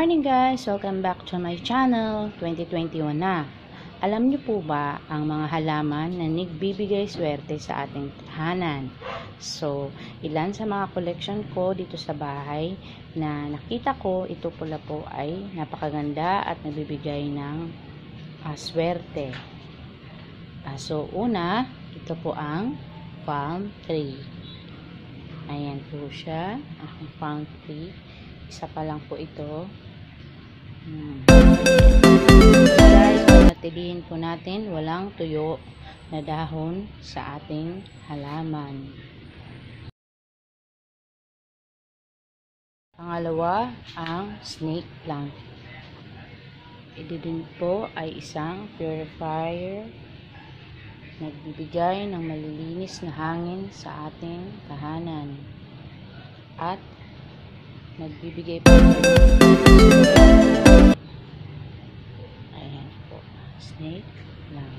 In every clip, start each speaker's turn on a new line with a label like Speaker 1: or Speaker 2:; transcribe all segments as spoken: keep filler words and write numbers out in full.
Speaker 1: morning guys! Welcome back to my channel. twenty twenty-one na. Alam niyo po ba ang mga halaman na nagbibigay swerte sa ating tahanan? So, ilan sa mga collection ko dito sa bahay na nakita ko, ito pula po ay napakaganda at nagbibigay ng uh, swerte. Uh, so, una, ito po ang palm tree. Ayan po siya, ang palm tree. Isa pa lang po ito. Hmm. Guys, panatilihin po natin walang tuyo na dahon sa ating halaman. Pangalawa, ang snake plant. Ito din po ay isang purifier. Nagbibigay ng malilinis na hangin sa ating tahanan. At nagbibigay po ng ayan po, snake lang.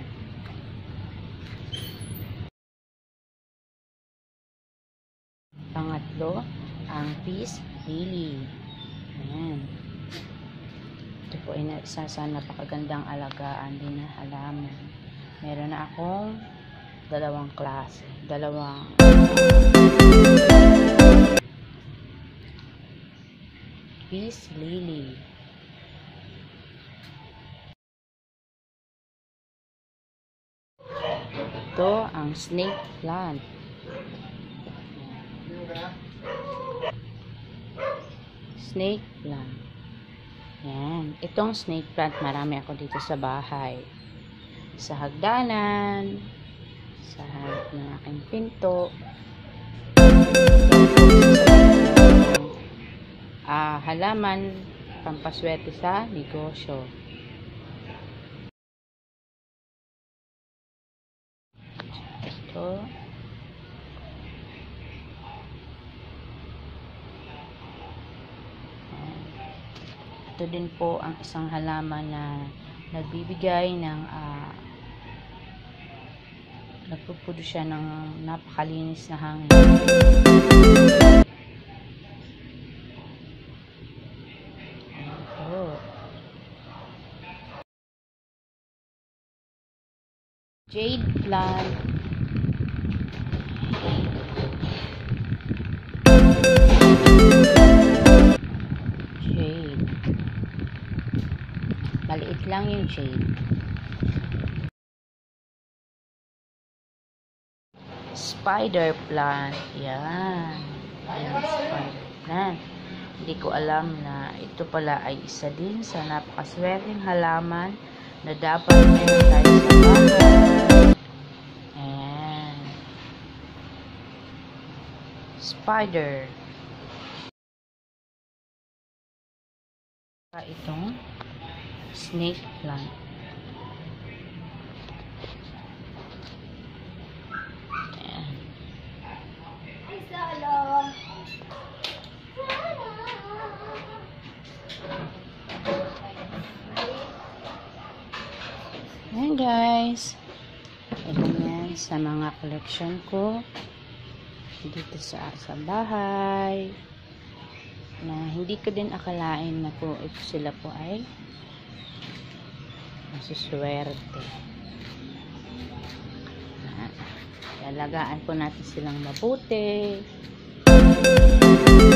Speaker 1: Pangatlo, ang peace lily. Ayan. Ito po ay isa sa napakagandang alagaan din na halaman. Meron na akong dalawang klase. Dalawang peace lily. Ito ang snake plant. Snake plant. Yan. Itong snake plant, marami ako dito sa bahay. Sa hagdanan, sa harap ng aking pinto. Uh, halaman pampaswerte sa negosyo. Ito. Ito din po ang isang halaman na nagbibigay ng uh, nagpuproduce siya ng napakalinis na hangin. Jade plant. Jade. Maliit lang yung jade. Spider plant. Yan. Yan, spider plant. Hindi ko alam na ito pala ay isa din sa napakaswerteng halaman na dapat meron tayo sa bahay. Ayan. Spider. Itong snake plant. Ayan. Ayan guys, ito yan sa mga collection ko dito sa, sa bahay na hindi ko din akalain na po ito sila po ay masuswerte. Lalagaan po natin silang mabuti.